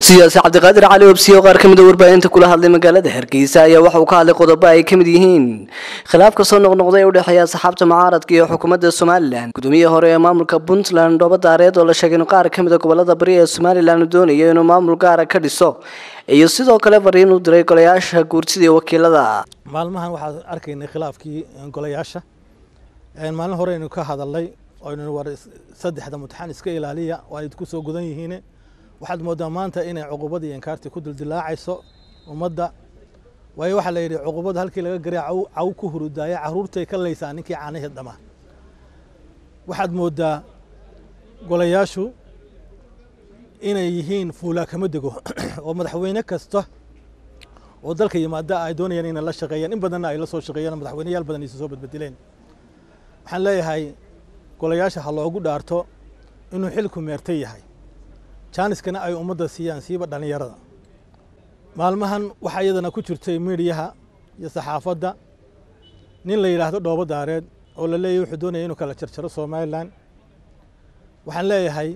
siyaasi cabdiqaadir cali obsiyo qaar kamid ah warbaahinta kula hadlay magaalada Hargeysa ayaa waxa uu ka hadlay qodobo ay kamid yihiin khilaafka soo noqnoqday u dhaxeeya saxaabta mucaaradka iyo xukuumadda Soomaaliland gudoomiyaha hore ee maamulka Puntland Dooba Daareed oo la sheegay in qaar kamid ah gobolada bari ee Soomaaliland doonayo inuu maamul gaar ah ka dhiso iyo sidoo kale fariin u diray golayaasha guurtida iyo wakiilada maalmahan waxaan arkaynay khilaafkii golayaasha maalin hore inuu ka hadalay oo inuu war saddexda mutaxan iska ilaaliya oo ay ku soo gudan yihiin waxaad moodaa maanta inay cuqubada iyo inkaarti ku dildilaacayso ummadda way waxa la yiri cuqubada halkii laga garaaco caw ku hurudaaya caruurtay ka leeysan ninkii caanaheed dhama waxaad moodaa golayaashu inay yihiin fuula kama dego oo madaxweyne kasta oo dalka yimaada ay doonayaan in la shaqeeyaan in badan ay la soo shaqeeyaan madaxweynayaal badan ay soo badbadileen waxaan leeyahay golayaasha ha loogu dhaarto inuu xilku meertay yahay janiskana ay ummadda siiyaan siiba dhalinyarada maalmahan waxa iyadana ku jirtay meediyaha iyo saxaafadda nin la yiraahdo Dooba Daareed oo la leeyahay wuxuu doonayay inuu kala jarjaro Soomaaliland waxaan leeyahay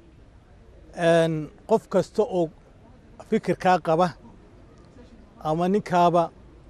qof kasta oo fikir ka qaba ama ninkaaba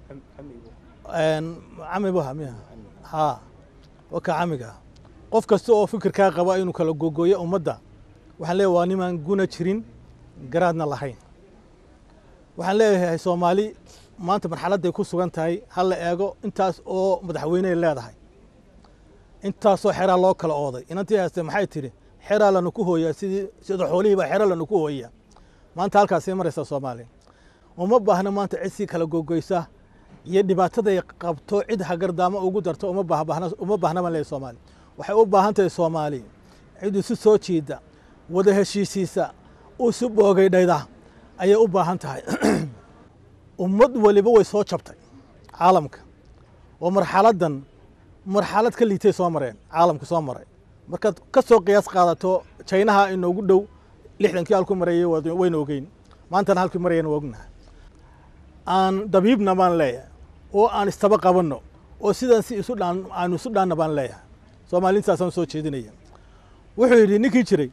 amiga qof kasta oo fikir ka qaba inuu kala gogooyo ummadda waxaan leeyahay waa niman guna jirin garaadna lahayn waxaan leeyahay Soomaali maanta marxaladda ay ku sugan tahay hal la eego intaas oo madaxweyne leedahay intaas oo xeraa loo kala ooday inantii haastay maxay tiri xeraa la ku hooyaa sida xoolihiiba xeraa la ku hooyaa maanta halkaas ay maraysaa Soomaali uma baahna maanta cid kala gogoysa iyo dhibaatada ay qabto cid hagardaama ugu darto uma baahna ma leeyahay Soomaali waxay u baahan tahay Soomaali cid isu soo jiida wada heshiisiisa oo si boogaydayda ayay u baahan tahay ummad waliba way soo jabtay caalamka oo marxalad ka liitay soo mareen caalamku soo maray marka ka soo qiyaas qaadato China inoogu dhow 60kii halku mareeyay wayna ogeyn maanta halku mareeyay ognahay aan dabiibna baan leeyahay oo aan istaba qabanno oo sidan si isu dhaan baan leeyahay Soomaaliinta soo jeedinaya wuxuu yiri ninkii jiray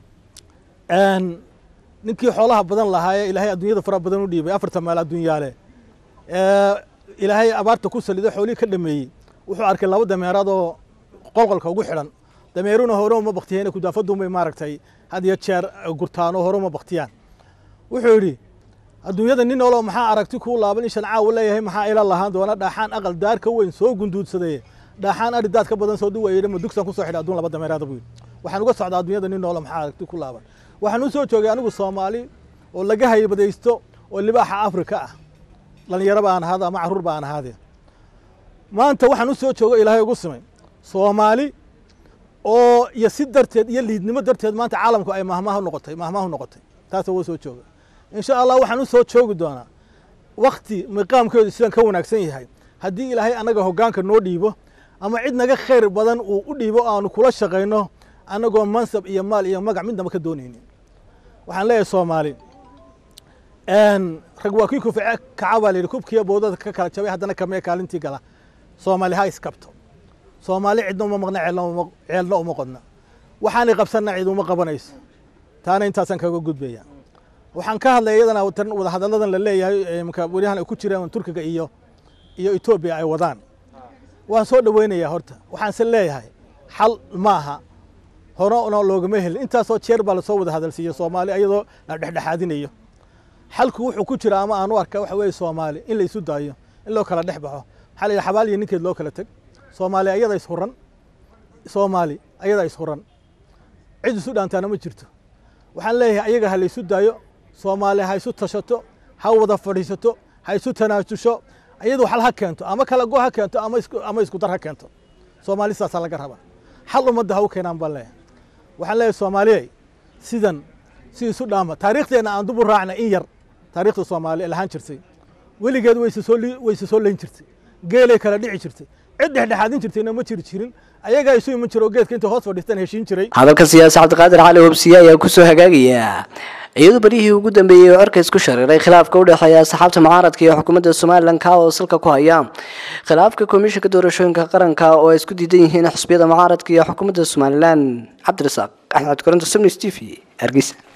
ninkii xoolaha badan lahaay ilaahay adduunyada fara badan u dhiibay 4 meel adduunyaale ilaahay abaarta ku saliday xoolii ka dhameeyay wuxuu arkay laba dameeraad oo qolqolka ugu xiran dameeruna hore uma baqtiyeen ku daafadu may maaragtay had iyo jeer gurtaano hore uma baqtiyaan wuxuu yiri adduunyada nin oo maxaa aragti ku laaban ishan caaw leeyahay maxaa ila lahaan doona dhaxaan aqal daar ka weyn soo gunduudsaday dhaxaan aridaad ka badan soo duwayay ma dugsan ku soo xidhay adduun laba dameeraad buu waxaan uga socdaa adduunyada nin oo maxaa aragti ku laaban waxaan u soo joogay anigu Soomaali oo laga haybadaysto oo libaaxa Afrika ah dhalinyaro baan ahaada ama caruur baan ahaade maanta waxaan u soo joogay Ilaahay ugu simay Soomaali oo iyo si darteed iyo liidnimo darteed maanta caalamku ay mahmaah noqotay taas oo soo joogay insha Allah waxaan u soo joogi doonaa waqti maqaamkeedu sidan ka wanaagsan yahay hadii Ilaahay anaga hoggaanka noo dhiibo ama cid naga khayr badan uu u dhiibo aanu kula shaqeyno anagoo mansab iyo maal iyo magac midnaba ka doonaynin waxaan leeyahay Soomaali rag waa kii ku ficay kacabaleey kubkiya boodada ka kala jabay hadana kamee kaalintii gala Soomaali ha iskabto Soomaali cidna ma maqna ceelna uma qodna waxaan qabsanaa cid uma qabanayso taana intaasan kaga gudbaya waxaan ka hadlay iyadana wada hadaladan la leeyahay marka wariyahan ay ku jiraan Turkiga iyo Ethiopia ay wadaan waan soo dhaweynayaa horta waxaan se leeyahay xal maaha hore oo loogama helin intaas oo jeer baa la soo wada hadalsiyo Soomaali ayadoo la dhexdhexaadinayo xalku wuxuu ku jira ama aan u arkaa waxa weey Soomaali in la isu daayo in loo kala dhexbaxo xal iyo xabaal iyo ninkeed loo kala tag Soomaali ayada is huran cid isu dhaantaana ma jirto waxaan leeyahay ayaga ha la isu daayo Soomaali ha isu tashato ha wada fadhiisato ha isu tanaasusho ayadu xal ha keento ama kala go ha keento ama isku dar ha keento Soomaali saas laga raba xal umada ha u keenan baan leeyahay waxaan leeyahay Soomaali sidan si isu dhaama taariikhdeena aan dub u raacna in yar taariikhda Soomaali lahaan jirtay weligeed way soo leen jirtay geelay kala dhici jirtay cid dhexdhexaadin jirtayna ma jirin ayaga isu iman jiro geedka inta hoos fadhiistan heshiin jiray hadalka siyaasi cabdiqaadir cali obsiyo ayaa ku soo hagaagaya iyadoo barihii ugu dambeeyay oo arkay isku shariiray khilaafka u dhaxeeya saxaabta mucaaradka iyo xukuumadda Soomaaliland ka oo salka ku haya khilaafka komishanka doorashooyinka qaranka oo isku diidan yihiin xisbiyada mucaaradka iyo xukuumadda Soomaaliland Cabdirasaaq Axmed Koronto 7 TV Hargeysa.